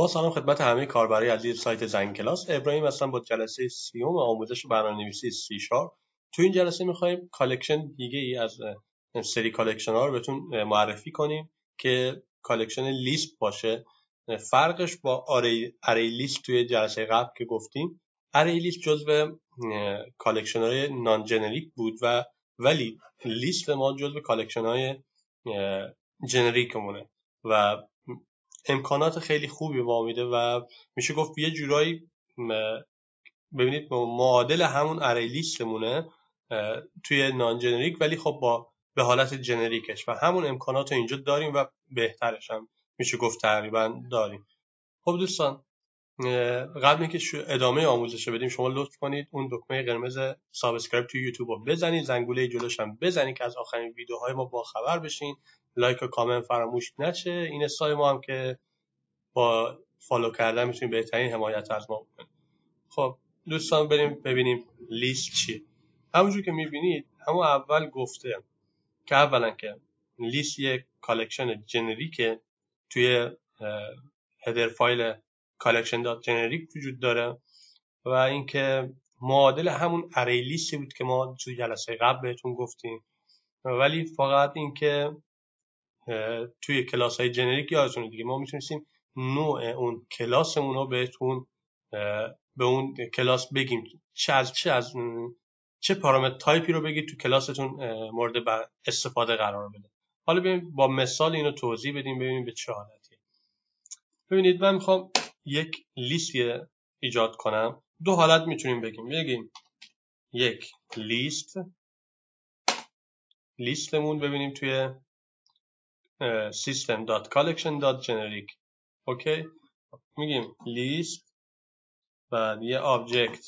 با سلام خدمت همه کاربرای عزیز سایت زنگ کلاس. ابراهیم هستم با جلسه 30 آموزش برنامه‌نویسی سی شارپ. تو این جلسه می‌خوایم کالکشن دیگه ای از سری کالکشن ها رو بهتون معرفی کنیم که کالکشن لیست باشه. فرقش با اری لیست توی جلسه قبل که گفتیم، اری لیست جزو کالکشن های نان جنریک بود ولی لیست ما جزو کالکشن های جنریکمونه و امکانات خیلی خوبی به ما میده و میشه گفت یه جورایی ببینید معادل همون اری لیستمونه توی نان جنریک، ولی خب به حالت جنریکش و همون امکانات رو اینجا داریم و بهترش هم میشه گفت تقریبا داریم. خب دوستان، قبل اینکه ادامه آموزش رو بدیم شما لطف کنید اون دکمه قرمز سابسکرایب توی یوتیوب رو بزنید، زنگوله جلوش هم بزنید که از آخرین ویدیوهای ما با خبر بشین. لایک و کامنت فراموش نشه. این استای ما هم که با فالو کردن میتونید بهترین حمایت از ما بکنید. خب دوستان بریم ببینیم لیست چیه. همونجور که میبینید همون اول گفته که اولا که لیست یک کالکشن جنریکه، توی هدر فایل collection.generic وجود داره و اینکه معادل همون اری لیستی بود که ما توی جلسه قبل بهتون گفتیم، ولی فقط اینکه توی کلاس های جنریک یادتونه دیگه ما میتونستیم نوع اون کلاسمون رو بهتون به اون کلاس بگیم چه پارامتر تایپی رو بگید تو کلاستون مورد استفاده قرار بده. حالا بیایم با مثال اینو توضیح بدیم ببینیم به چه حالتیه. ببینید من میخوام یک لیستی ایجاد کنم. دو حالت میتونیم بگیم یک لیستمون ببینیم توی system.collection.generic. اوکی، میگیم لیست بعد یه آبجکت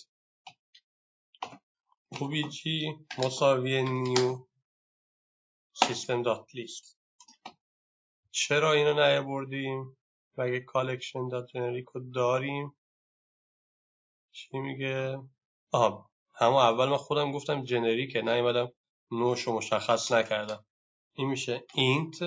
obj مساوی new system.list. چرا اینو نیاوردیم؟ مگه collection.generic رو داریم؟ چی میگه؟ همون اول من خودم گفتم جنریکه، نیومدم نوعشو مشخص نکردم. این میشه int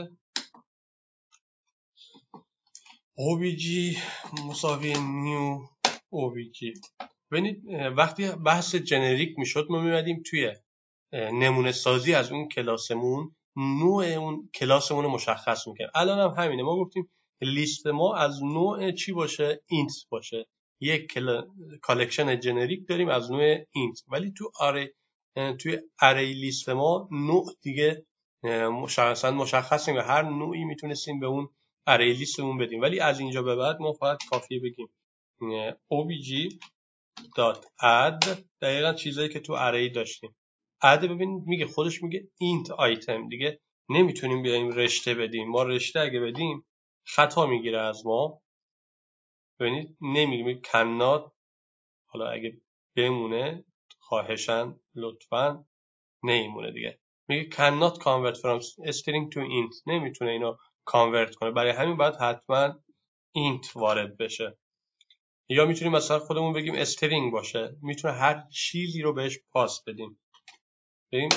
obj مساوی new obj. ببینید وقتی بحث جنریک میشد ما میمدیم توی نمونه سازی از اون کلاسمون نوع اون کلاسمون رو مشخص میکنیم. الان هم همینه، ما گفتیم لیست ما از نوع چی باشه؟ اینت باشه. یک کالکشن جنریک داریم از نوع اینت، ولی توی اری لیست ما نوع دیگه مشخص نمیشه. هر نوعی میتونستیم به اون اری لیستمون بدیم، ولی از اینجا به بعد ما فقط کافیه بگیم obj add دقیقا چیزایی که تو اری داشتیم. add ببینید میگه خودش میگه int item، دیگه نمیتونیم بیایم رشته بدیم. ما رشته اگه بدیم خطا میگیره از ما. ببینید نمیگه cannot، حالا اگه بمونه خواهشاً لطفاً نمیمونه دیگه، میگه cannot convert from string to int، نمیتونه اینو کانورت کنه، برای همین باید حتما int وارد بشه. یا میتونیم مثلا خودمون بگیم استرینگ باشه، میتونه هر چیزی رو بهش پاس بدیم، بگیم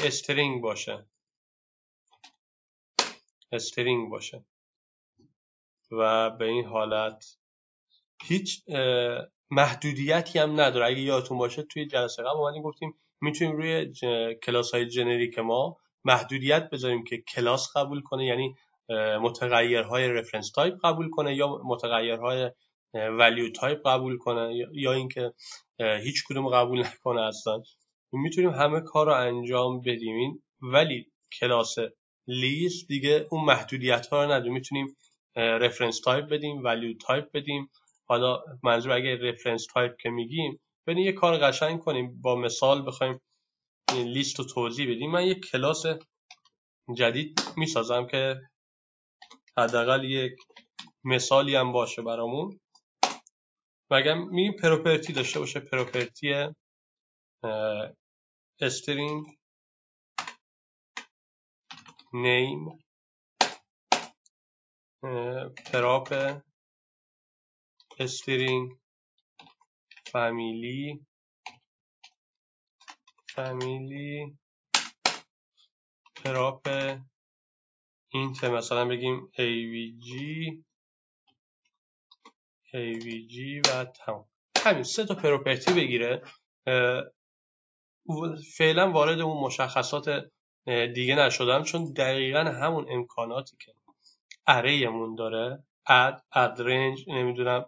استرینگ باشه و به این حالت هیچ محدودیتی هم نداره. اگه یادتون باشه توی جلسه قبل اومدیم گفتیم میتونیم روی کلاس های جنریک ما محدودیت بذاریم که کلاس قبول کنه، یعنی متغیرهای رفرنس تایپ قبول کنه یا متغیرهای ولیو تایپ قبول کنه یا اینکه هیچ کدوم قبول نکنه اصلا. میتونیم همه کار رو انجام بدیم، ولی کلاس لیست دیگه اون محدودیت ها رو نداره. میتونیم رفرنس تایپ بدیم، ولیو تایپ بدیم. حالا منظور اگه رفرنس تایپ که میگیم بریم یه کار قشنگ کنیم، با مثال بخوایم این لیست رو توضیح بدیم. من یک کلاس جدید میسازم که حداقل یک مثالی هم باشه برامون. میگم میگیم پروپرتی داشته باشه، پروپرتی استرینگ نیم پراپ استرینگ فامیلی پراپ اینت مثلا بگیم avg avg و تمام. همین 3 تا پراپرتی بگیره. فعلا وارد اون مشخصات دیگه نشدم، چون دقیقا همون امکاناتی که اریمون داره، اد رنج، نمیدونم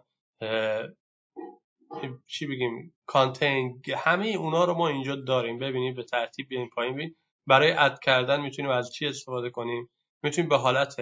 چی بگیم، کانتین، همه اونا رو ما اینجا داریم. ببینید به ترتیب بیایم پایین. ببین برای اد کردن میتونیم از چی استفاده کنیم. میتونیم به حالت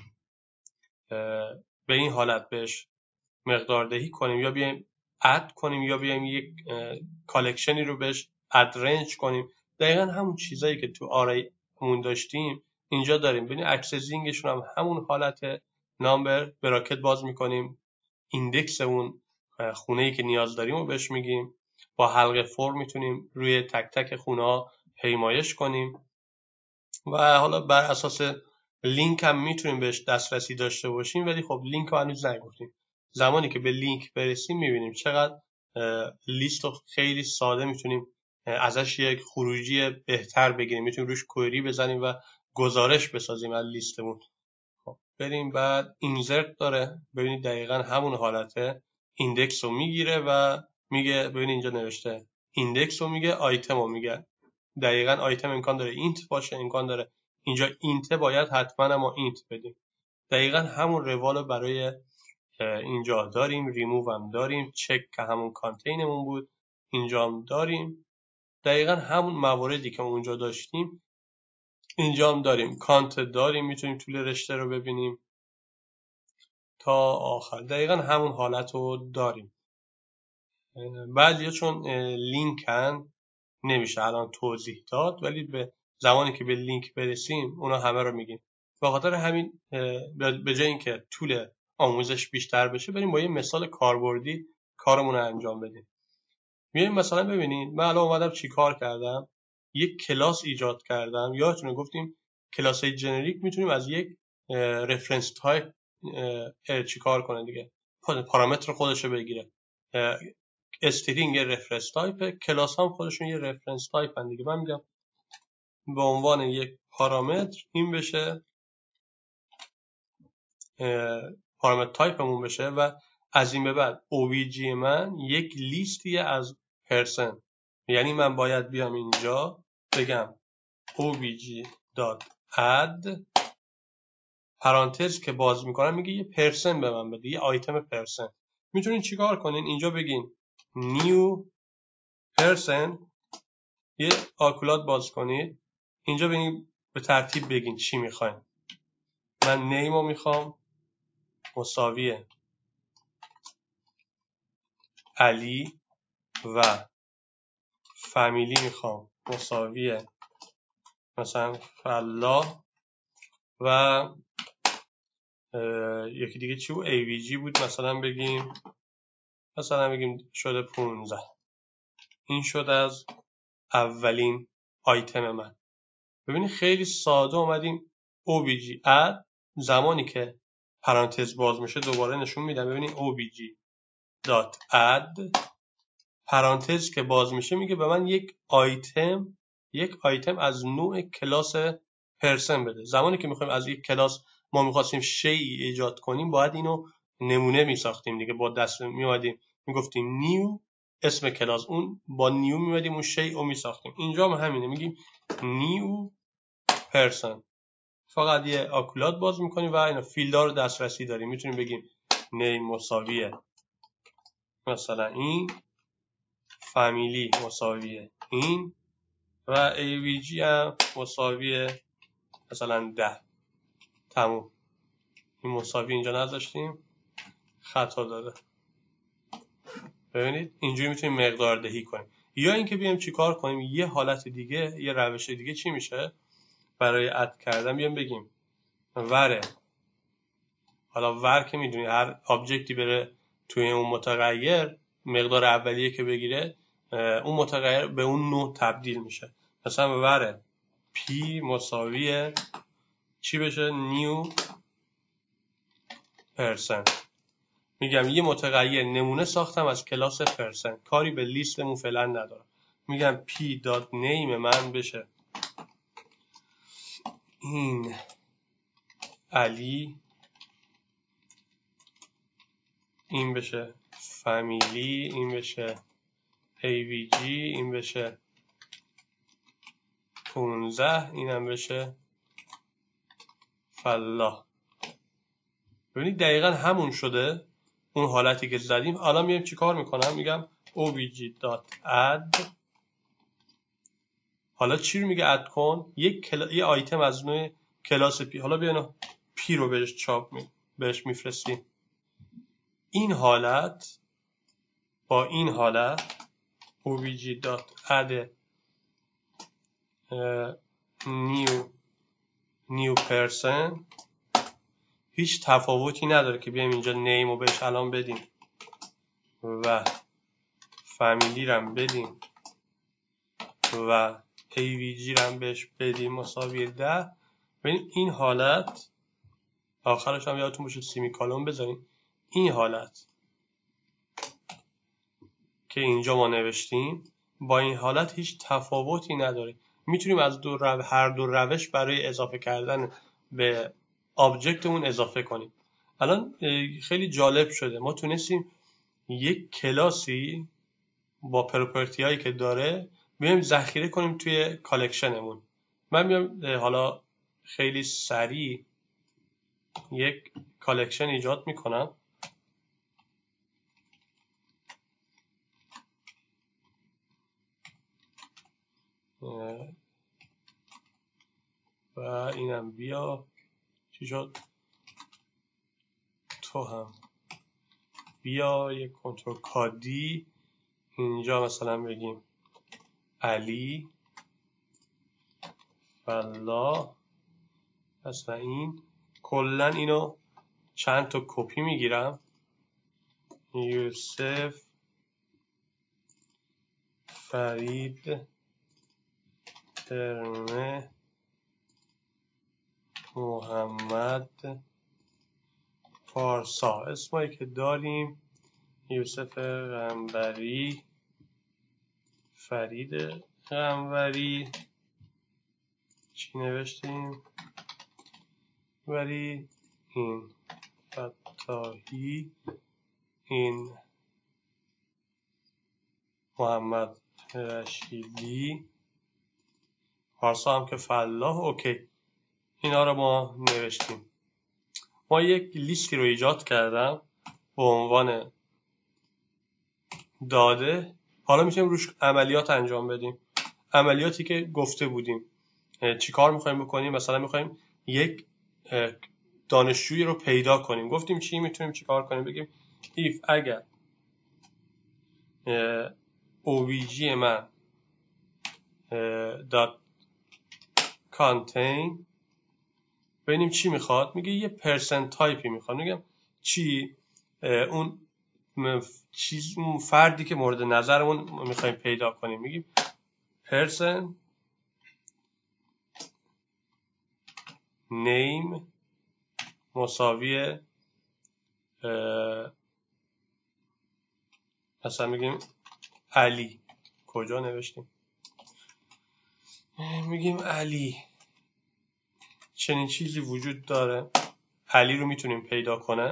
به این حالت بهش مقداردهی کنیم، یا بیایم اد کنیم، یا بیایم یک کالکشنی رو بهش اد رنج کنیم. دقیقا همون چیزایی که تو آریمون داشتیم اینجا داریم. ببینید اکسسینگشون هم همون حالت نامبر، براکت باز میکنیم، ایندکس اون خونه‌ای که نیاز داریم رو بهش میگیم. با حلقه فرم میتونیم روی تک تک خونه ها پیمایش کنیم و حالا بر اساس لینک هم میتونیم بهش دسترسی داشته باشیم، ولی خب لینک رو هنوز نگفتیم. زمانی که به لینک برسیم میبینیم چقدر لیست رو خیلی ساده میتونیم ازش یک خروجی بهتر بگیریم. میتونیم روش کوئری بزنیم و گزارش بسازیم از لیستمون. خب بریم بعد اینزرت داره. ببینید دقیقا همون حالته. ایندکس رو میگیره و میگه، ببینید اینجا نوشته ایندکس رو میگه، آیتم رو میگه. دقیقا آیتم امکان داره اینت باشه، امکان داره اینجا اینت باید حتما ما اینت بدیم. دقیقا همون روال برای اینجا داریم. ریموو هم داریم. چک که همون کانتینمون بود اینجا هم داریم. دقیقا همون مواردی که اونجا داشتیم اینجا هم داریم. کانت داریم، میتونیم طول رشته رو ببینیم تا آخر. دقیقا همون حالت رو داریم. بعضیا چون لینکن نمیشه الان توضیح داد، ولی به زمانی که به لینک برسیم اونا همه رو میگیم. به خاطر همین به جای اینکه طول آموزش بیشتر بشه، بریم با یه مثال کاربردی کارمون رو انجام بدیم. میایم مثلا ببینید من الان اومدم چی کار کردم. یک کلاس ایجاد کردم. یادتونه گفتیم کلاس‌های جنریک میتونیم از یک رفرنس تایپ چی کار کنه دیگه، پارامتر خودش رو بگیره. استرینگ رفرنس تایپ، کلاس هم خودشون یه رفرنس تایپ هن دیگه. من میگم به عنوان یک پارامتر این بشه، پارامتر تایپمون بشه و از این به بعد OBJ من یک لیستیه از پرسن. یعنی من باید بیام اینجا بگم obj.add پرانتز که باز میکنم میگه یه پرسن به من بده، یه آیتم پرسن. میتونین چیکار کنین؟ اینجا بگین new person، یه آکولات باز کنید. اینجا ببینید به ترتیب بگین چی میخواین. من نیمو میخوام مساوی علی و فامیلی میخوام مساوی مثلا فلاح و یکی دیگه چی بود؟ avg بود. مثلا بگیم شده 15. این شد از اولین آیتم من. ببینید خیلی ساده اومدیم obj add، زمانی که پرانتز باز میشه دوباره نشون میدم. ببینید obj.add پرانتز که باز میشه میگه به من یک آیتم از نوع کلاس پرسن بده. زمانی که میخوایم از یک کلاس ما میخواستیم شیئی ایجاد کنیم، باید اینو نمونه میساختیم دیگه. با دست میومدیم میگفتیم نیو اسم کلاس، اون با نیو میومدیم اون شیء رو میساختیم. اینجا هم همینه، میگیم نیو پرسن. فقط یه آکولات باز میکنیم و اینا فیلدها رو دسترسی داریم. میتونیم بگیم نیم مساویه مثلا این، فامیلی مساویه این و avg هم مساویه مثلا 10. تموم. این مساوی اینجا نذاشتیم، خطا داده. ببینید اینجوری میتونیم مقدار دهی کنیم. یا اینکه بیایم چیکار کنیم، یه حالت دیگه، یه روش دیگه چی میشه برای اد کردن. بیایم بگیم وره، حالا ور که میدونی هر آبجکتی بره توی اون متغیر، مقدار اولیه که بگیره اون متغیر به اون نوع تبدیل میشه. مثلا وره p مساوی چی بشه؟ نیو پرسن. میگم یه متغیر نمونه ساختم از کلاس پرسن، کاری به لیستمون فعلا ندارم. میگم p دات نیم من بشه این علی این بشه فامیلی، این بشه AVG، این بشه 15، اینم بشه فلاح. ببینید دقیقا همون شده اون حالتی که زدیم. الان میام چی کار میکنم؟ میگم obj.add. حالا چی رو میگه اد کن؟ یه آیتم از نوع کلاس پی. حالا بیاین پی رو بهش میفرستیم. این حالت با این حالت obj.add new person هیچ تفاوتی نداره که بیایم اینجا نیم رو بهش الان بدیم و فامیلی رم بدیم و AVG رم بهش بدیم مساوی 10. ببین این حالت آخرش هم یادتون باشه سیمی کالون بذاریم. این حالت که اینجا ما نوشتیم با این حالت هیچ تفاوتی نداره. میتونیم از هر دو روش برای اضافه کردن به آبجکتمون اضافه کنیم. الان خیلی جالب شده، ما تونستیم یک کلاسی با پروپرتی هایی که داره بیایم ذخیره کنیم توی کالکشنمون. من میام حالا خیلی سریع یک کالکشن ایجاد میکنم. و اینم بیا چی شد؟ تو هم بیا یک کنترل کادی اینجا مثلا بگیم علی فلاح. مثلا این کلا اینو چند تا کپی میگیرم. یوسف فرید ترمه محمد پارسا، اسمایی که داریم. یوسف قنبری، فرید قنبری، چی نوشتیم؟ ولی این فتاحی، این محمد رشیدی، پارسا هم که فلاح. اوکی، اینا رو ما نوشتیم. ما یک لیستی رو ایجاد کردم به عنوان داده. حالا میتونیم روش عملیات انجام بدیم. عملیاتی که گفته بودیم چی کار میخوایم بکنیم؟ مثلا میخوایم یک دانشجویی رو پیدا کنیم. گفتیم چی میتونیم چی کار کنیم؟ بگیم if اگر OVG من dot contain ببینیم چی میخواد. میگه یه پرسنت تایپی میخواد. میگم چی؟ اون اون فردی که مورد نظرمون میخوایم پیدا کنیم. میگیم person name مساوی مثلا میگیم علی. کجا نوشتیم؟ میگیم علی. چنین چیزی وجود داره، علی رو میتونیم پیدا کنه.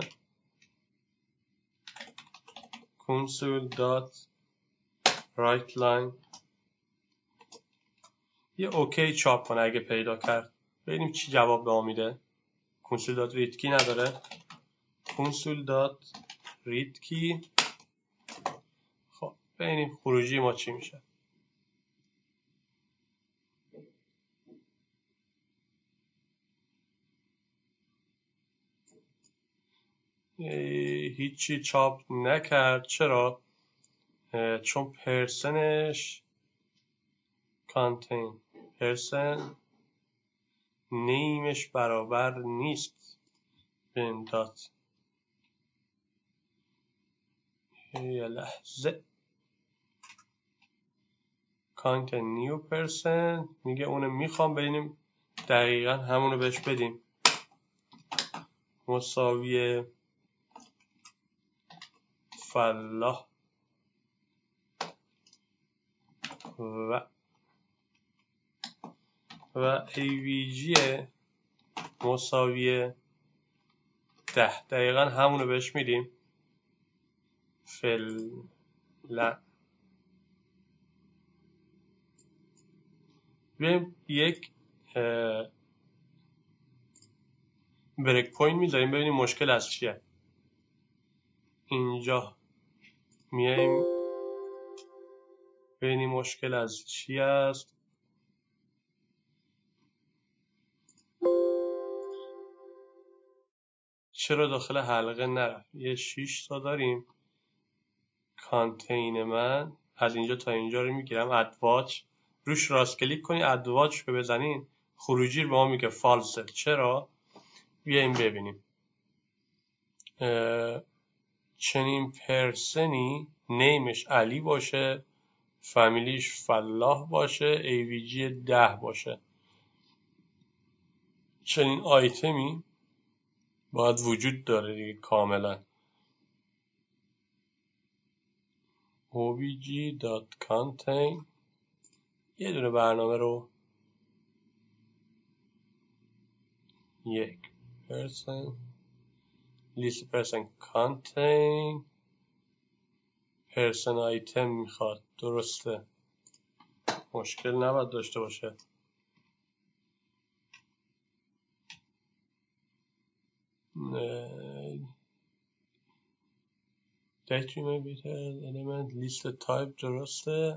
console dot write line یه اوکی چاپ کنه اگه پیدا کرد. ببینیم چی جواب به ما میده. console dot read key نداره. console dot read key. خب ببینیم خروجی ما چی میشه. هیچی چاپ نکرد. چرا؟ چون پرسنش contain پرسن نیمش برابر نیست به این دات. یه لحظه content new person میگه اونو میخوام. ببینیم دقیقا همونو بهش بدیم مساوی فلاح و AVG مساوی 10. دقیقا همونو بهش میدیم. فعلا. بیایم یک بریک پوینت میذاریم ببینیم مشکل از چیه. اینجا میایم ببینیم مشکل از چی است. چرا داخل حلقه نرفت؟ یه 6 تا داریم. کانتین من از اینجا تا اینجا رو میگیرم. ادواچ روش راست کلیک کنی، ادواچ رو بزنین، خروجی رو به ما میگه فالسه. چرا؟ بیایم ببینیم. چنین پرسنی نیمش علی باشه، فامیلیش فلاح باشه، ایویجی 10 باشه. چنین آیتمی باید وجود داره دیگه کاملا. obj.contain یه دونه برنامه رو یک پرسن لیست پرسن کانتین پرسن آیتم میخواد. درسته، مشکل نباید داشته باشه. element لیست تایپ درسته،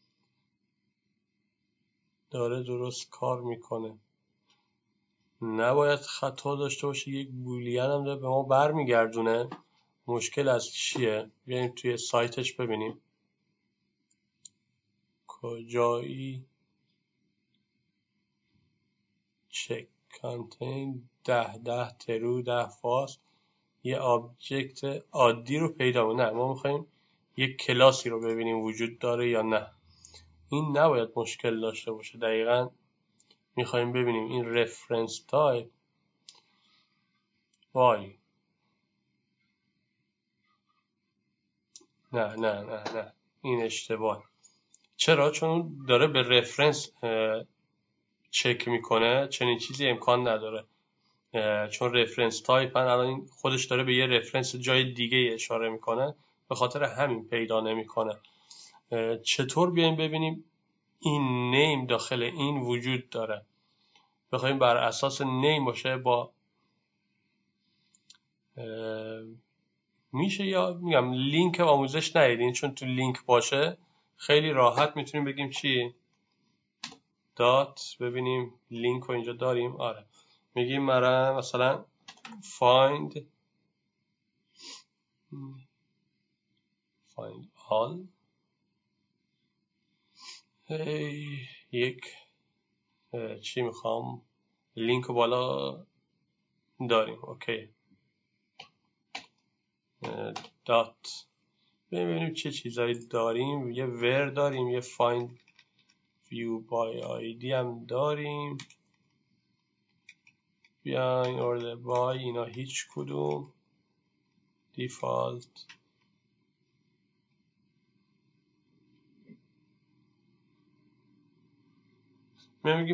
داره درست کار میکنه. نباید خطا داشته باشه. یک بولین هم داره به ما برمیگردونه. مشکل از چیه؟ بیاییم توی سایتش ببینیم کجایی. چک کانتین 10 ترو 10 فاست. یه آبجکت عادی رو پیدا کنیم. نه، ما میخوایم یک کلاسی رو ببینیم وجود داره یا نه. این نباید مشکل داشته باشه. دقیقاً میخوایم ببینیم این رفرنس تایپ وای. نه این اشتباه. چرا؟ چون داره به رفرنس چک میکنه. چنین چیزی امکان نداره، چون رفرنس تایپ الان این خودش داره به یه رفرنس جای دیگه اشاره میکنه، به خاطر همین پیدا نمیکنه. چطور بیایم ببینیم این نیم داخل این وجود داره؟ بخوایم بر اساس نیم باشه با میشه، یا میگم لینک آموزش ندیدین، چون تو لینک باشه خیلی راحت میتونیم بگیم چی دات. ببینیم لینک رو اینجا داریم. آره، میگیم مثلا find all. یک چی میخوام، لینک رو بالا داریم. اوکی، دات. ببینیم چه چیزایی داریم. یه ور داریم، یه find view by id هم داریم. بیاین order by اینا هیچ کدوم. default میگیم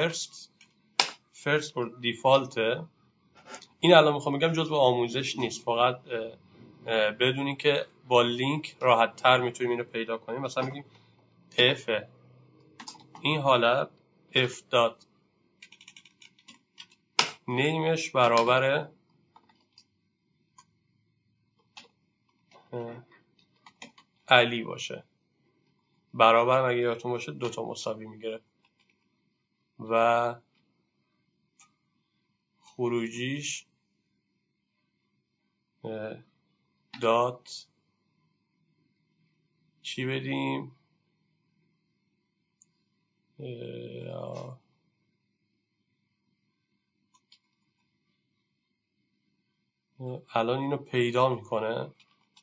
first or default. این الان میخوام بگم جزء آموزش نیست، فقط بدونین که با لینک راحت تر میتونیم اینو پیدا کنیم. مثلا میگیم f این حالت f dot نیمش برابر علی باشه. برابر اگه یادتون باشه دوتا مساوی میگیره. و خروجیش دات چی بدیم؟ الان اینو پیدا میکنه.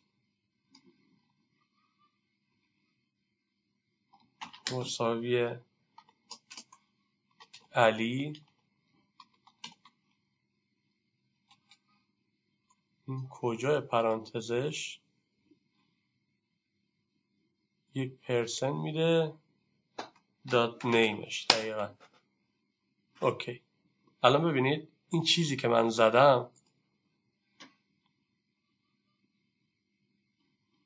مساوی علی. این کجای پرانتزش یک پرسن میده دات نیمش. دقیقا. اوکی، الان ببینید این چیزی که من زدم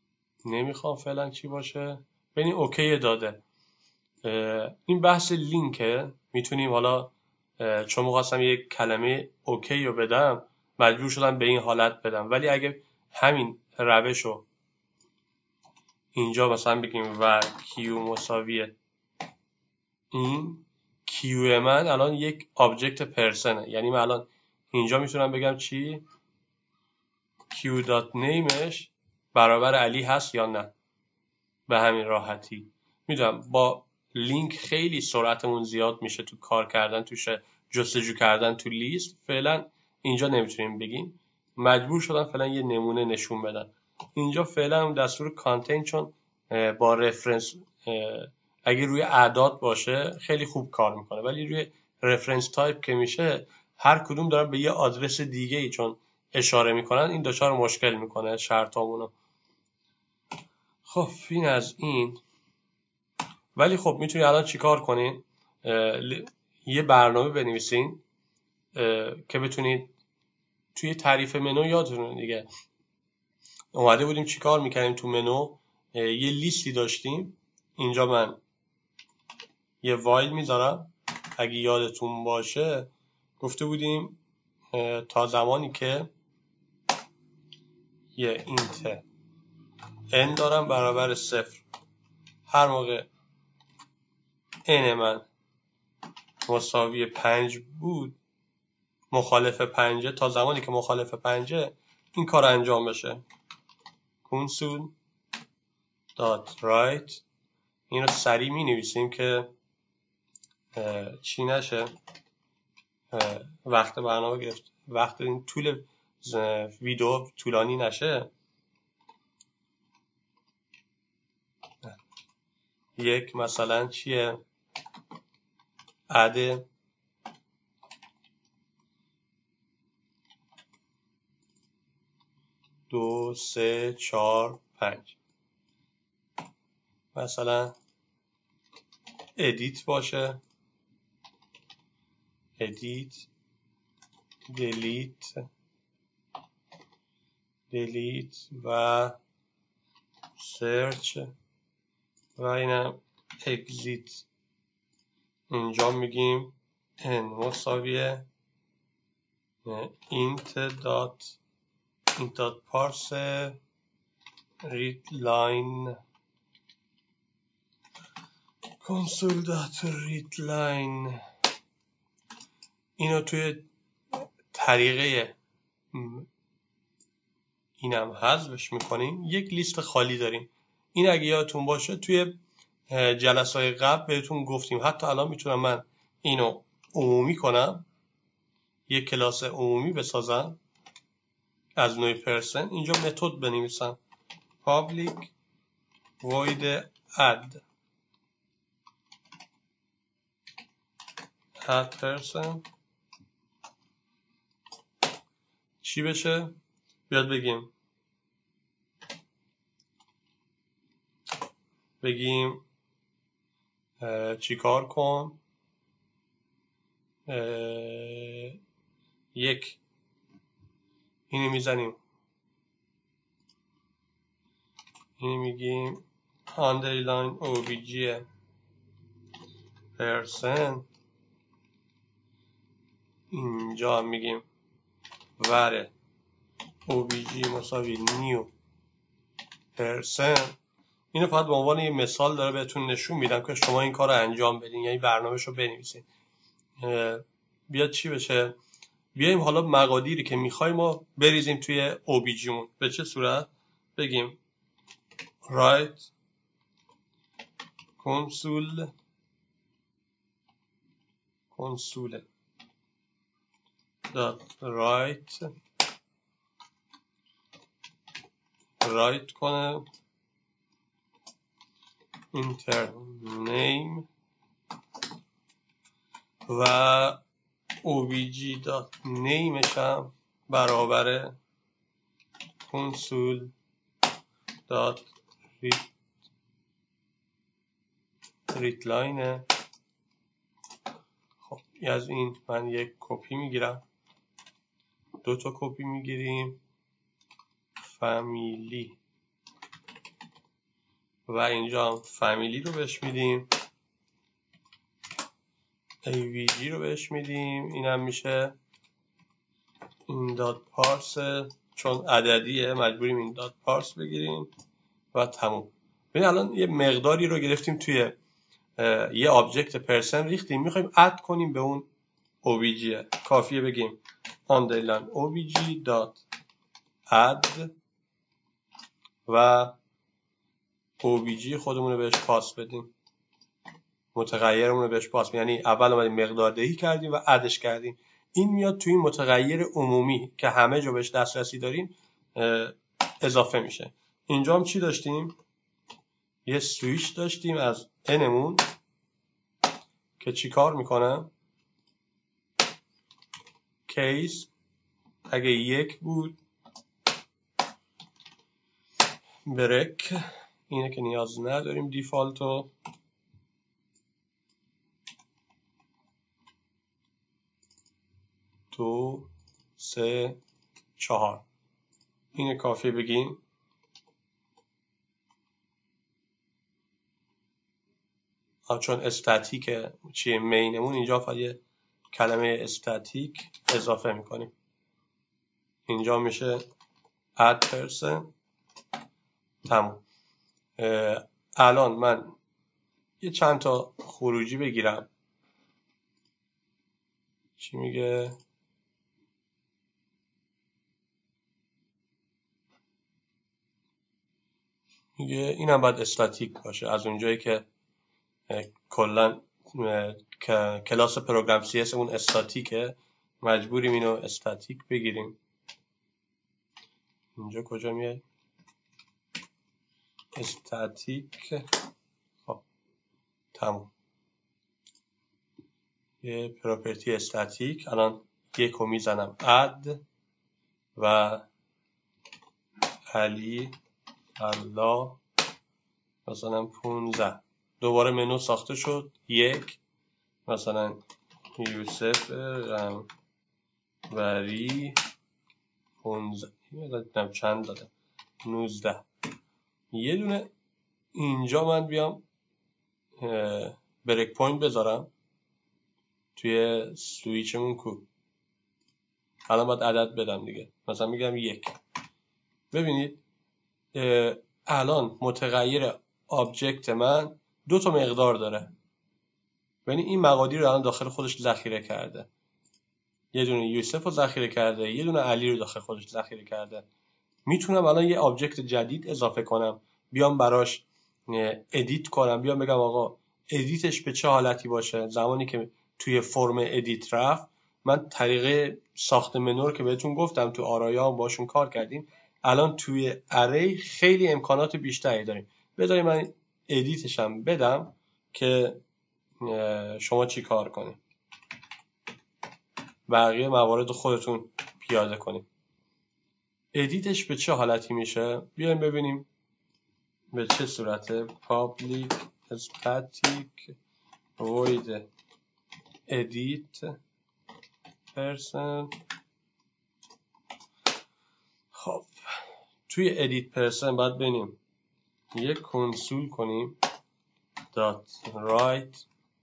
نمیخوام فعلا چی باشه. ببین اوکی داده. این بحث لینکه. میتونیم حالا چون میخواستم یک کلمه اوکی رو بدم مجبور شدم به این حالت بدم، ولی اگه همین روش رو اینجا مثلا بگیم و کیو مساویه این کیو من الان یک آبجکت پرسنه، یعنی من الان اینجا میتونم بگم چی کیو دات نیمش برابر علی هست یا نه. به همین راحتی میدونم با لینک خیلی سرعتمون زیاد میشه تو کار کردن، تو جستجو کردن تو لیست. فعلا اینجا نمیتونیم بگیم، مجبور شدم فعلا یه نمونه نشون بدم. اینجا فعلا دستور کانتین چون با رفرنس اگه روی اعداد باشه خیلی خوب کار میکنه، ولی روی رفرنس تایپ که میشه هر کدوم دارن به یه آدرس دیگه ای چون اشاره میکنن، این دچار مشکل میکنه شرطامونو. خب این از این. ولی خب میتونی الان چیکار کنین؟ یه برنامه بنویسین که بتونید توی تعریف منو یادتونه دیگه اومده بودیم چیکار میکردیم تو منو. یه لیستی داشتیم، اینجا من یه وایل میذارم. اگه یادتون باشه گفته بودیم تا زمانی که یه اینت n دارم برابر 0، هر موقع n من مساوی 5 بود، مخالف 5، تا زمانی که مخالف 5 این کار انجام بشه. console dot write این رو سریع می نویسیم که چی نشه، وقت برنامه گرفت، وقت این طول ویدیو طولانی نشه. یک مثلا چیه add 2 3 4 5 مثلا edit باشه، edit delete و search و اینم exit. اینجا میگیم n مساویه int dot parse readline console dot readline. اینو توی طریقه اینم حذفش میکنیم. یک لیست خالی داریم. این اگه یادتون باشه توی جلسه‌های قبل بهتون گفتیم، حتی الان میتونم من اینو عمومی کنم، یک کلاس عمومی بسازم از نوع پرسن. اینجا متد بنویسم public void add person. چی بشه؟ بیاد بگیم چیکار کن. یک اینو میزنیم، اینو میگیم underline obj person. اینجا هم میگیم var obj مساوی new person. اینو فقط به عنوان یه مثال داره بهتون نشون میدم که شما این کار رو انجام بدین، یعنی برنامه‌شو بنویسین. بیاد چی بشه؟ بیایم حالا مقادیری که میخوایم ما بریزیم توی اوبیجیمون. به چه صورت؟ بگیم write console dot write کنه inter name و obj dot nameش هم برابر console dot readline. خب از این من یک کپی میگیرم، دو تا کپی میگیریم، فامیلی و اینجا هم فامیلی رو بهش میدیم، avg رو بهش میدیم. این هم میشه این دات پارس، چون عددیه مجبوریم این دات پارس بگیریم و تموم. ببین الان یه مقداری رو گرفتیم توی یه آبجکت پرسن ریختیم، میخوایم اد کنیم به اون obj. کافیه بگیم underline obj dot add و obj خودمون رو بهش پاس بدیم، متغیرمون رو بهش پاس بدیم. یعنی اول اومدیم مقدار دهی کردیم و ادش کردیم. این میاد توی این متغیر عمومی که همه جا بهش دسترسی داریم اضافه میشه. اینجا هم چی داشتیم؟ یه سویچ داشتیم از nمون که چی کار میکنه؟ کیس اگه 1 بود برک، اینه که نیاز نداریم دیفالتو. 2 3 4 اینه کافیه بگیم. چون استاتیک چیه مینمون، اینجا فقط یه کلمه استاتیک اضافه میکنیم. اینجا میشه add person. تموم. الان من یه چند تا خروجی بگیرم. چی میگه؟ میگه اینم باید استاتیک باشه. از اونجایی که کلا کلاس پروگرام سی اس اون استاتیکه، مجبوریم اینو استاتیک بگیریم. اینجا کجا میاد؟ استاتیک. خب تموم. یه پراپرتی استاتیک. الان یکو میزنم اد و علی الله مثلا 15. دوباره منو ساخته شد. یک مثلا یوسف رنوری 15. نمیدونم چند داده، 19. یه دونه اینجا من بیام بریک پوینت بذارم توی سویچمون کو. الان باید عدد بدم دیگه، مثلا میگم 1. ببینید الان متغیر آبجکت من 2 تا مقدار داره، یعنی این مقادیر رو الان داخل خودش ذخیره کرده. یه دونه یوسف رو ذخیره کرده، یه دونه علی رو داخل خودش ذخیره کرده. میتونم الان یه آبجکت جدید اضافه کنم، بیام براش ادیت کنم، بیام بگم آقا ادیتش به چه حالتی باشه. زمانی که توی فرم ادیت رفت، من طریقه ساخت منو رو که بهتون گفتم تو آرایا هم باشون کار کردیم، الان توی اری خیلی امکانات بیشتری داریم. بذارید من ادیتش هم بدم که شما چی کار کنید، بقیه موارد خودتون پیاده کنید. ادیتش به چه حالتی میشه؟ بیایم ببینیم به چه صورته. public static void edit person. خب توی edit person باید ببینیم یک کنسول کنیم dot write.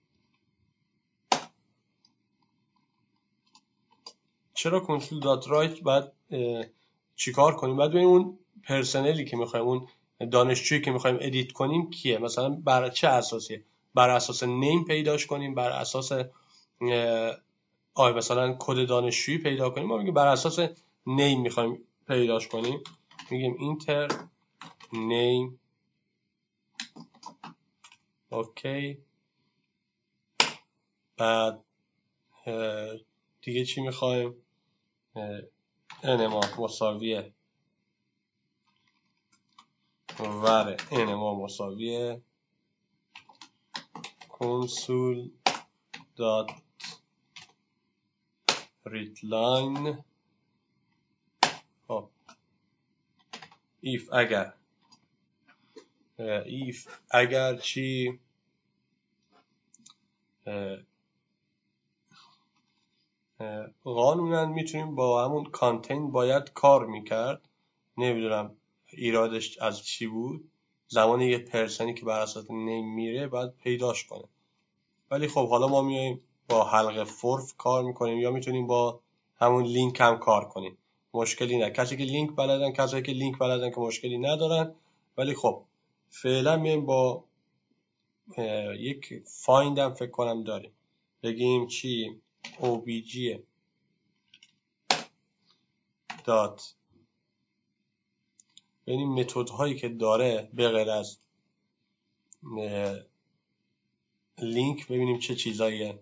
چرا کنسول dot write باید چیکار کنیم؟ باید ببینیم اون پرسنلی که میخوایم، اون دانشجویی که میخوایم ادیت کنیم کیه. مثلا بر چه اساسیه؟ بر اساس نیم پیداش کنیم، بر اساس مثلا کد دانشجویی پیدا کنیم. ما میگیم بر اساس نیم میخوایم پیداش کنیم، میگیم اینتر نیم. اوکی. بعد دیگه چی میخوایم؟ انما مساویه ور انما مساویه کنسول دات ریدلاین. خب ایف اگر چی قانونا میتونیم با همون کانتین باید کار میکرد. نمیدونم ایرادش از چی بود. زمان یه پرسنی که بر اساس نیم میره باید پیداش کنه. ولی خب حالا ما میایم با حلقه فور کار میکنیم یا میتونیم با همون لینک هم کار کنیم، مشکلی نه. کسی که لینک بلدن، کسایی که لینک بلدن که مشکلی ندارن. ولی خب فعلا میایم با یک فایند هم فکر کنم داریم. بگیم چی؟ obj دات ببینیم متد هایی که داره به غیر از لینک ببینیم چه چیزاییه.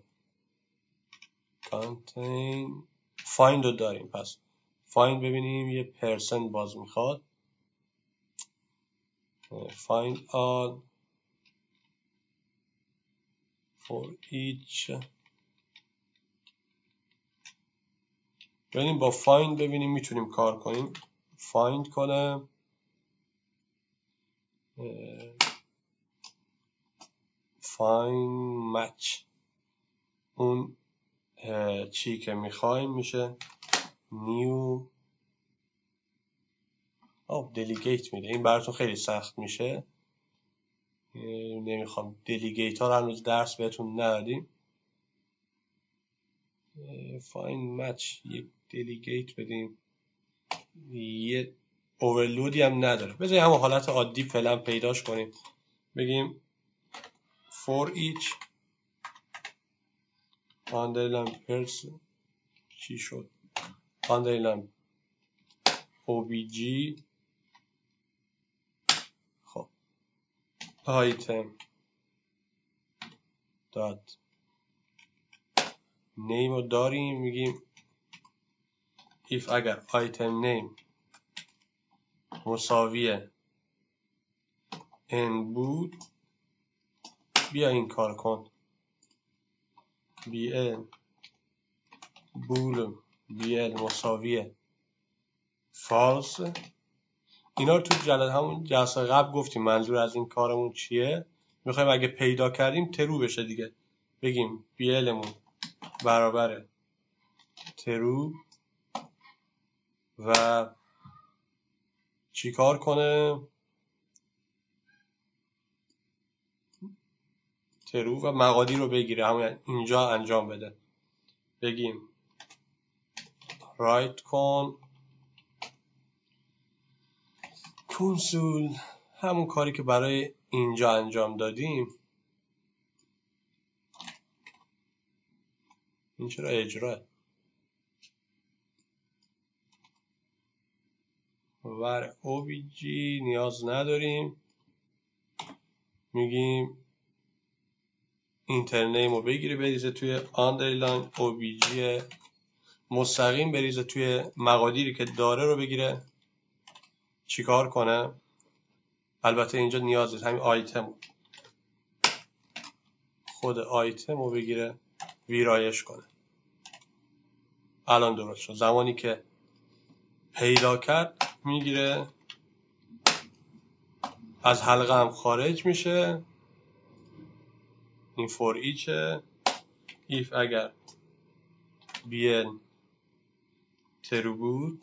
contain find رو داریم، پس find ببینیم یه پرسن باز میخواد. find all for each ببینیم با find ببینیم میتونیم کار کنیم. find کنه find match اون چی که میخوایم میشه new delegate میده. این براتون خیلی سخت میشه، نمیخوام delegate ها رو هنوز درس بهتون ندادیم. find match یک delegate بدیم، یه overloadی هم نداره. بذاریم همون حالت عادی فعلا پیداش کنیم. بگیم for each underline person چی شد underline obj خب item dot name رو داریم. میگیم if اگر item name مساویه n بود بیا این کار کن bl bool bl مساویه false. اینا رو تو همون جلسه قبل گفتیم منظور از این کارمون چیه. میخوایم اگه پیدا کردیم ترو بشه دیگه. بگیم bl مون برابر ترو و چی کار کنه؟ ترو و مقادیر رو بگیره، همون اینجا انجام بده. بگیم رایت کن کنسول همون کاری که برای اینجا انجام دادیم. این چرا اجراه ور obj نیاز نداریم. میگیم اینترنیم رو بگیره بریزه توی آندرلاین obj مستقیم بریزه توی مقادیری که داره رو بگیره چیکار کنه؟ البته اینجا نیاز نیست، همین آیتم خود آیتم رو بگیره ویرایش کنه. الان درست شد. زمانی که پیدا کرد میگیره از حلقه هم خارج میشه. این فور ایچه. ایف اگر بیل ترو بود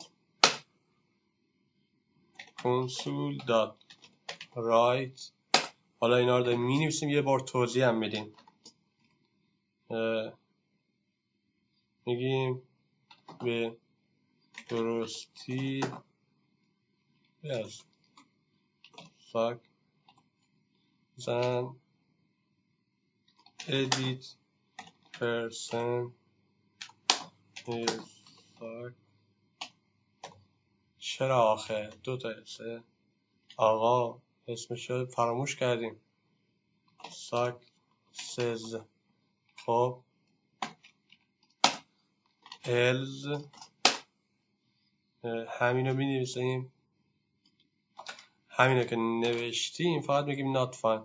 کنسول دات رایت. حالا اینا رو داریم می نویسیم، یه بار توضیح هم میدیم. میگیم به درستی ساک زن edit person is ساک. چرا آخه دو تا اسه آقا اسمش رو فراموش کردیم. ساک سز. خب الز همینو می نویسیم، همینو که نوشتیم فقط میگیم not fine.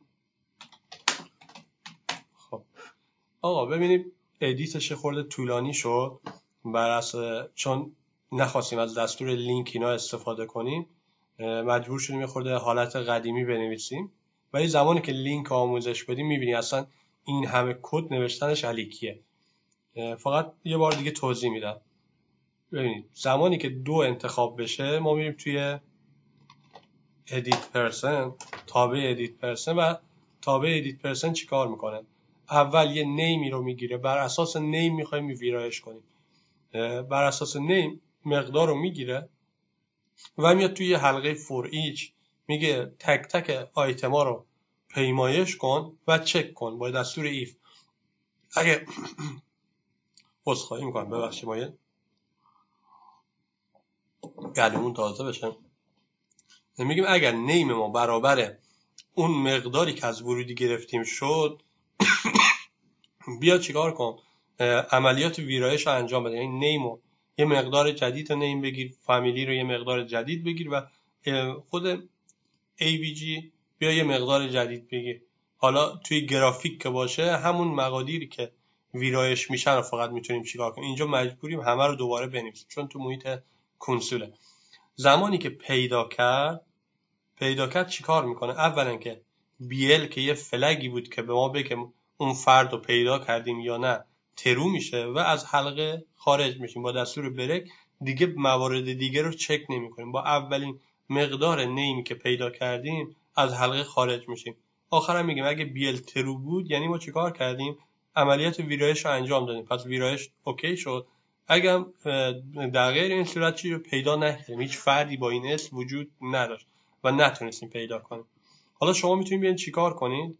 خب آقا ببینیم ادیتش خورده طولانی شد چون نخواستیم از دستور لینک اینا استفاده کنیم مجبور شدیم یه خورده حالت قدیمی بنویسیم. ولی زمانی که لینک آموزش بدیم میبینی اصلا این همه کد نوشتنش علیکیه. فقط یه بار دیگه توضیح میدم. ببینید زمانی که 2 انتخاب بشه ما میریم توی edit person تابع edit person و تابع edit person چیکار میکنه؟ اول یه نیمی رو میگیره، بر اساس نیم میخوایم ویرایش کنیم، بر اساس نیم مقدار رو میگیره و میاد توی حلقه for each میگه تک تک آیتما رو پیمایش کن و چک کن با دستور if. اگه عذرخواهی میکنم ببخشید ما یه گلومون تازه بشه، میگیم اگر نیم ما برابر اون مقداری که از ورودی گرفتیم شد بیا چیکار کن؟ عملیات ویرایش رو انجام بده. یعنی نیمو یه مقدار جدید نیم بگیر، فامیلی رو یه مقدار جدید بگیر و خود ABG بیا یه مقدار جدید بگیر. حالا توی گرافیک که باشه همون مقادیری که ویرایش میشن رو فقط میتونیم چیکار کنیم. اینجا مجبوریم همه رو دوباره بنویسیم چون تو محیط کنسوله. زمانی که پیدا کرد چیکار میکنه؟ اولا که BL که یه فلگی بود که به ما بگه اون فرد رو پیدا کردیم یا نه ترو میشه و از حلقه خارج میشیم. با دستور برک دیگه موارد دیگه رو چک نمیکنیم، با اولین مقدار نیمی که پیدا کردیم از حلقه خارج میشیم. آخرام میگیم اگه BL ترو بود یعنی ما چیکار کردیم؟ عملیات ویرایش رو انجام دادیم، پس ویرایش اوکی شد. اگر در غیر این صورت چیزی رو پیدا نکردیم، هیچ فردی با این اسم وجود نداشت و نتونستیم پیدا کنیم. حالا شما میتونید بیاین چیکار کنید؟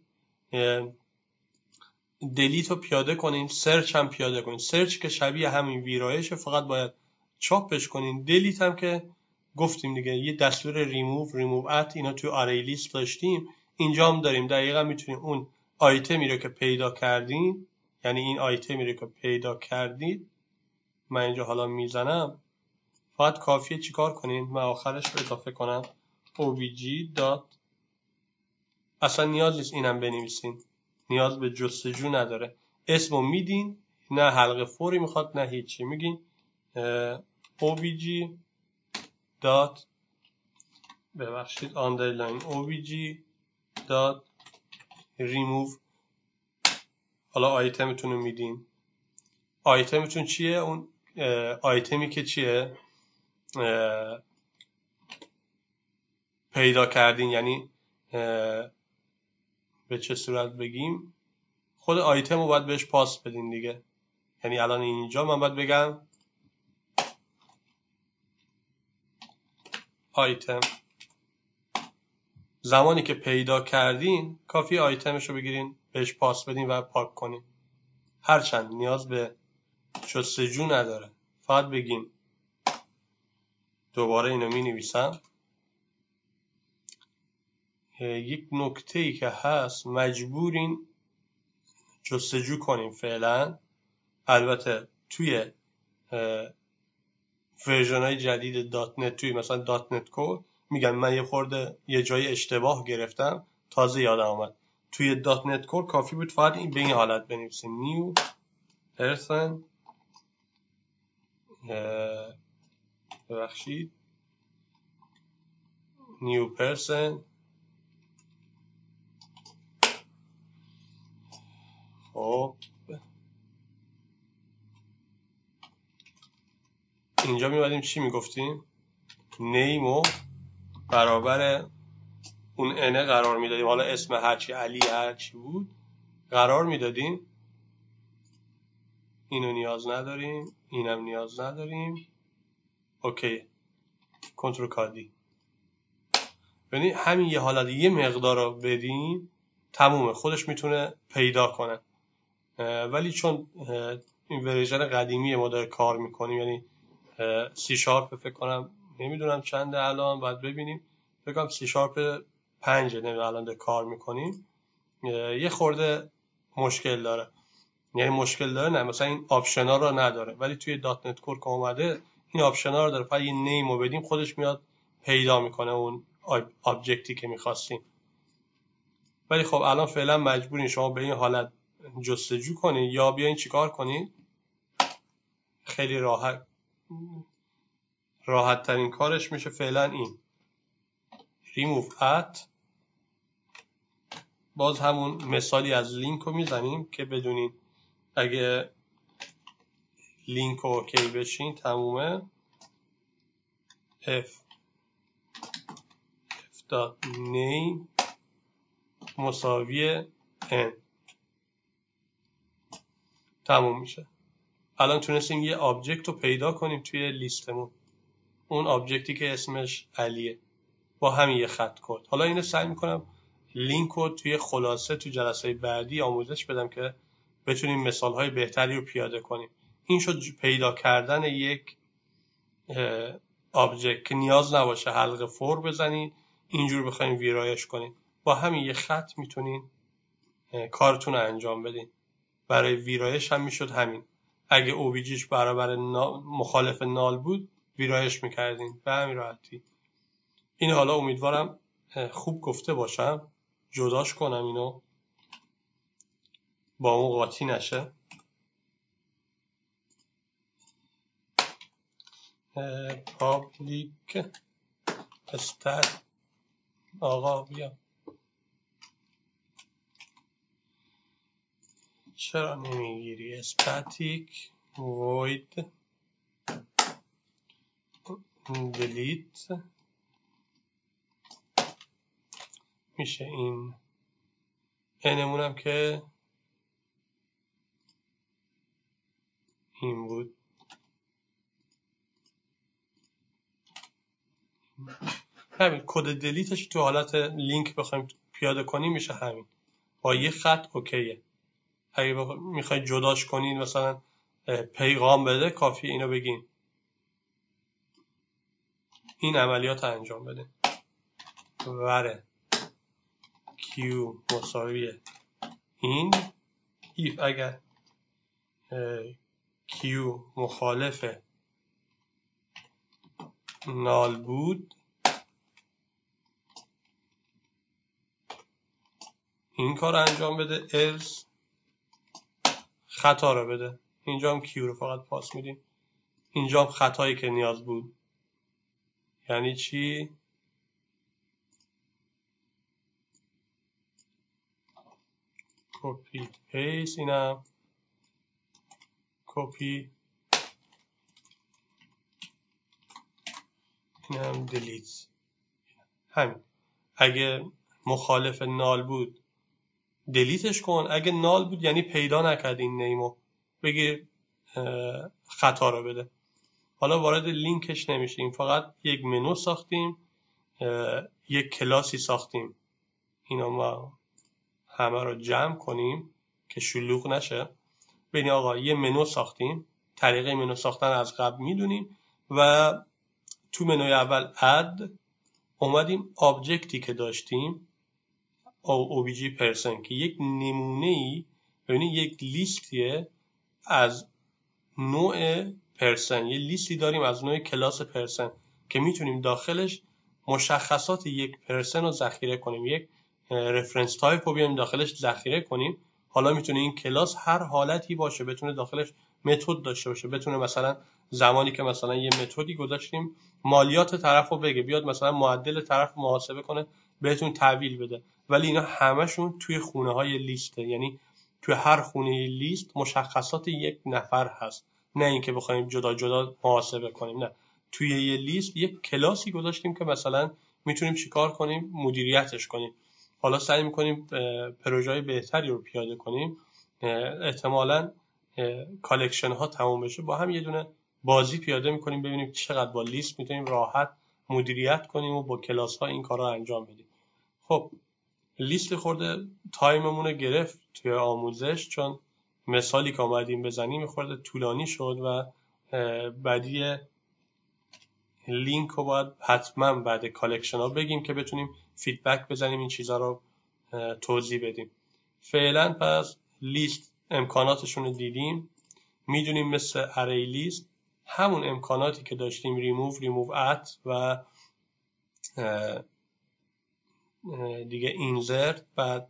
دلیت رو پیاده کنین، سرچ هم پیاده کنین. سرچ که شبیه همین ویرایشه فقط باید چاپش کنین. دلیت هم که گفتیم دیگه یه دستور ریموو ات اینا توی آری لیست داشتیم، اینجا هم داریم. دقیقا میتونیم اون آیتمی رو که پیدا کردین، یعنی این آیتمی رو که پیدا کردید، من اینجا حالا میزنم، فقط کافیه چیکار کنین؟ من آخرش رو اضافه کنم obj dot، اصلا نیاز نیست اینم بنویسین، نیاز به جستجو نداره. اسمو میدین، نه حلقه فوری میخواد نه هیچی، میگین obj dot ببخشید underline obj dot remove. حالا آیتمتون رو میدین. آیتمتون چیه؟ اون آیتمی که چیه پیدا کردین، یعنی به چه صورت بگیم، خود آیتم رو باید بهش پاس بدین دیگه. یعنی الان اینجا من باید بگم آیتم. زمانی که پیدا کردین کافی آیتمش رو بگیرین بهش پاس بدین و پاک کنین. هرچند نیاز به جستجو نداره، فقط بگین. دوباره اینو می نویسم. یک نکته‌ای که هست مجبورین جستجو کنیم فعلا. البته توی ورژن های جدید دات نت، توی مثلا دات نت کور میگن من یه خورده یه جای اشتباه گرفتم تازه یادم آمد. توی دات نت کور کافی بود فقط این به این حالت بنویسیم نیو پرسن، ببخشید نیو پرسن. خب اینجا میبادیم چی میگفتیم؟ نیمو برابر اون انه قرار میدادیم، حالا اسم هرچی علی هرچی بود قرار میدادیم. اینو نیاز نداریم، اینم نیاز نداریم. اوکی، کنترل کادی. یعنی همین یه حالت یه مقدار رو بدیم تمومه، خودش میتونه پیدا کنه. ولی چون این ورژن قدیمی ما داره کار میکنیم، یعنی سی شارپ فکر کنم نمیدونم چنده الان باید ببینیم، فکر کنم سی شارپ 5 الان داره کار میکنیم، یه خورده مشکل داره. یعنی مشکل داره نه، مثلا این آپشنا رو نداره، ولی توی دات نت کور که اومده این آپشنا رو داره. فقط یه نیم رو بدیم خودش میاد پیدا میکنه اون آبجکتی که میخواستیم. ولی خب الان فعلا مجبورین شما به این حالت جستجو کنید یا بیاین چیکار کنید. خیلی راحت ترین کارش میشه فعلا این remove at. باز همون مثالی از لینک رو میزنیم که بدونین اگه لینک رو اوکی بشین تمومه. F دات نیم مساوی n تموم میشه. الان تونستیم یه آبجکت رو پیدا کنیم توی لیستمون، اون آبجکتی که اسمش علیه، با همین یه خط کد. حالا اینو سعی میکنم لینک رو توی خلاصه تو جلسه بعدی آموزش بدم که بتونیم مثالهای بهتری رو پیاده کنیم. این شد پیدا کردن یک آبجکت که نیاز نباشه حلقه فور بزنین اینجور بخواین ویرایش کنین، با همین یه خط میتونین کارتون رو انجام بدین. برای ویرایش هم میشد همین، اگه اوبیجیش برابر مخالف نال بود ویرایش میکردین به همین راحتی. این حالا امیدوارم خوب گفته باشم، جداش کنم اینو با اون قاطی نشه. پابلیک استات آقا بیا، چرا نمیگیری؟ استاتیک void delete میشه. این نمونم که این بود. همین کد دلیتش تو حالت لینک بخوایم پیاده کنیم میشه همین، با یه خط اوکیه. اگه میخواید جداش کنین مثلا پیغام بده کافی اینو بگین، این عملیات رو انجام بده. وره q مساوی این if اگر q مخالف نال بود این کار انجام بده، else خطا رو بده. اینجا هم q رو فقط پاس میدیم، اینجا هم خطایی که نیاز بود. یعنی چی؟ کپی پیست، اینم کپی، اینم دلیت. همین. اگه مخالف نال بود دلیتش کن، اگه نال بود یعنی پیدا نکرد این نیمو بگیر خطا رو بده. حالا وارد لینکش نمیشیم، فقط یک منو ساختیم، یک کلاسی ساختیم. اینا ما همه رو جمع کنیم که شلوغ نشه. ببین آقا یه منو ساختیم، طریقه منو ساختن از قبل میدونیم و تو منوی اول اد اومدیم آبجکتی که داشتیم obj پرسن که یک نمونه‌ای، ببینید یک لیستیه از نوع پرسن، یه لیستی داریم از نوع کلاس پرسن که میتونیم داخلش مشخصات یک پرسن رو ذخیره کنیم، یک رفرنس تایپ رو بیاریم داخلش ذخیره کنیم. حالا میتونه این کلاس هر حالتی باشه، بتونه داخلش متد داشته باشه، بتونه مثلا زمانی که مثلا یه متدی گذاشتیم مالیات طرف رو بگه، بیاد مثلا معدل طرف محاسبه کنه بهتون تحویل بده. ولی اینا همشون توی خونه های لیسته، یعنی توی هر خونه لیست مشخصات یک نفر هست، نه اینکه بخوایم جدا جدا محاسبه کنیم. نه، توی یه لیست یک کلاسی گذاشتیم که مثلا میتونیم چیکار کنیم؟ مدیریتش کنیم. حالا سعی میکنیم پروژه‌های بهتری رو پیاده کنیم، احتمالاً کالکشن ها تموم بشه با هم یه دونه بازی پیاده میکنیم ببینیم چقدر با لیست میتونیم راحت مدیریت کنیم و با کلاس ها این کارا انجام بدیم. خب لیست خورده تایممون رو گرفت توی آموزش، چون مثالی که آمدیم بزنیم خورده طولانی شد و بعدی لینک رو باید حتما بعد کالکشن ها بگیم که بتونیم فیدبک بزنیم، این چیزها رو توضیح بدیم. فعلا پس لیست امکاناتشون رو دیدیم، میدونیم مثل اری لیست همون امکاناتی که داشتیم ریموو ات و دیگه اینزرت، بعد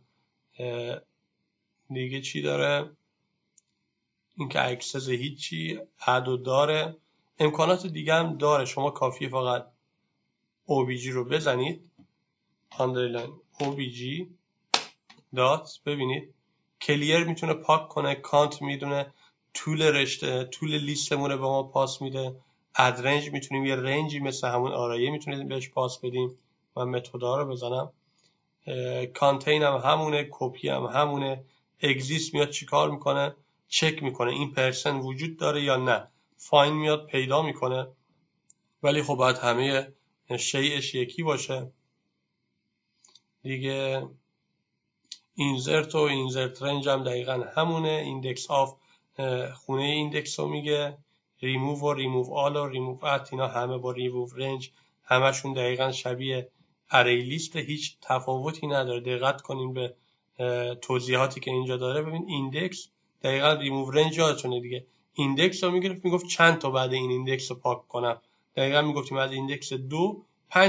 دیگه چی داره؟ اینکه اکسس هیچی، ادو داره، امکانات دیگه هم داره. شما کافیه فقط obj رو بزنید، underline obj دات، ببینید کلیر میتونه پاک کنه، کانت میدونه طول رشته طول لیستمونه به ما پاس میده، اد رنج میتونیم یه رنجی مثل همون آرایه میتونیم بهش پاس بدیم، من متدها رو بزنم، کانتین هم همونه، کپی هم همونه، اگزیست میاد چیکار میکنه؟ چک میکنه این پرسن وجود داره یا نه. فاین میاد پیدا میکنه، ولی خب باید همه شیءش یکی باشه دیگه. اینزرت و اینزرت رنج هم دقیقا همونه. ایندکس آف خونه ایندکس رو میگه. ریموو و ریموو آل و ریموو ات اینا همه با ریموو رنج همشون دقیقا شبیه اری لیست، هیچ تفاوتی نداره. دقت کنین به توضیحاتی که اینجا داره. ببین ایندکس دقیقا ریموو رنج یادتونه دیگه. ایندکس رو میگرفت میگفت چند تا بعد این ایندکس رو پاک کنم، دقیقا میگفتیم از ایندکس 2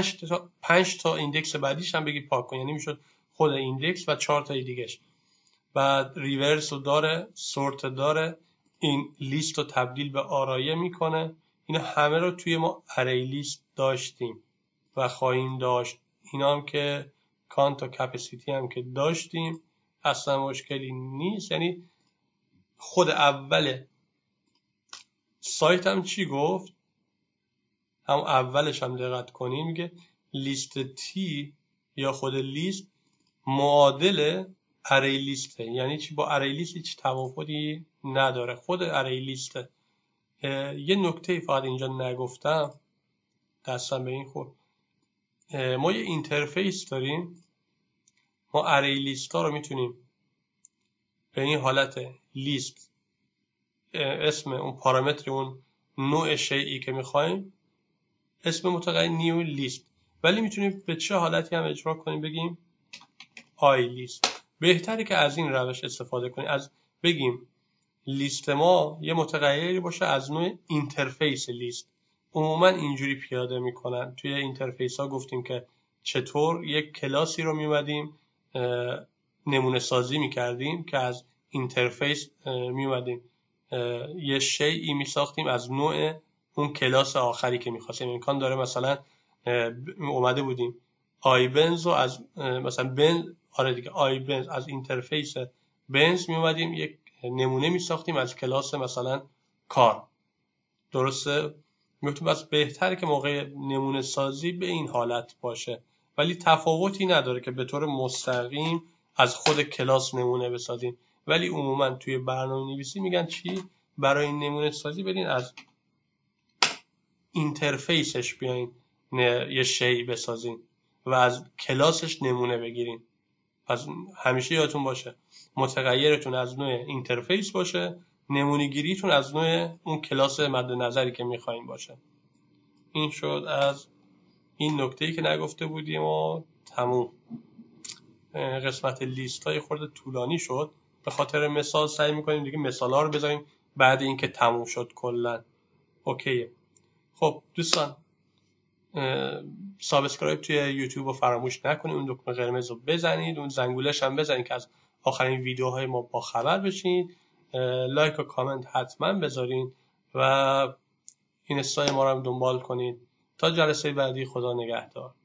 5 تا ایندکس بعدیش هم بگی پاک کن، یعنی میشد خود ایندکس و 4 تا دیگهش. بعد ریورس رو داره، سورت داره، این لیست رو تبدیل به آرایه میکنه. اینا همه رو توی ما اری لیست داشتیم و خواهیم داشت. اینا هم که کانت و کپاسیتی هم که داشتیم، اصلا مشکلی نیست. یعنی خود اول سایت هم چی گفت؟ هم اولش هم دقت کنیم میگه لیست تی یا خود لیست معادل اری لیسته. یعنی چی؟ با اری لیست هیچ تفاوتی نداره، خود اری لیسته. یه نکته فقط اینجا نگفتم، دستم به این خورد. ما یه اینترفیس داریم، ما اری لیست ها رو میتونیم به این حالت لیست، اسم اون پارامتر اون نوع شیئی که میخوایم اسم متغیر نیو لیست، ولی میتونیم به چه حالتی هم اجرا کنیم، بگیم آی لیست. بهتره که از این روش استفاده کنیم، از بگیم لیست ما یه متغیری باشه از نوع اینترفیس لیست. عموما اینجوری پیاده میکنن توی اینترفیس ها. گفتیم که چطور یک کلاسی رو میومدیم نمونه سازی میکردیم که از اینترفیس میومدیم یه شیئی میساختیم از نوع اون کلاس آخری که میخواستیم. امکان داره مثلا اومده بودیم آی بنز رو از مثلا بنز، آره دیگه، آی بنز از اینترفیس بنز میومدیم یک نمونه میساختیم از کلاس مثلا کار. درسته؟ میگفتیم بس بهتره که موقع نمونه سازی به این حالت باشه، ولی تفاوتی نداره که به طور مستقیم از خود کلاس نمونه بسازیم. ولی عموما توی برنامه نویسی میگن چی؟ برای نمونه سازی بدین از اینترفیسش بیاین یه شی بسازین و از کلاسش نمونه بگیرین. پس همیشه یادتون باشه متغیرتون از نوع اینترفیس باشه، نمونه گیریتون از نوع اون کلاس مد نظری که میخواین باشه. این شد از این نکته‌ای که نگفته بودیم و تموم. قسمت لیست های خورده طولانی شد، به خاطر مثال سعی میکنیم دیگه مثال ها رو بذاریم بعد اینکه تموم شد کلا. اوکیه. خب دوستان، سابسکرایب توی یوتیوب رو فراموش نکنید، اون دکمه قرمز رو بزنید، اون زنگولش هم بزنید که از آخرین ویدیوهای ما با خبر بشید. لایک و کامنت حتما بذارین و اینستای ما رو هم دنبال کنید. تا جلسه بعدی، خدا نگهدار.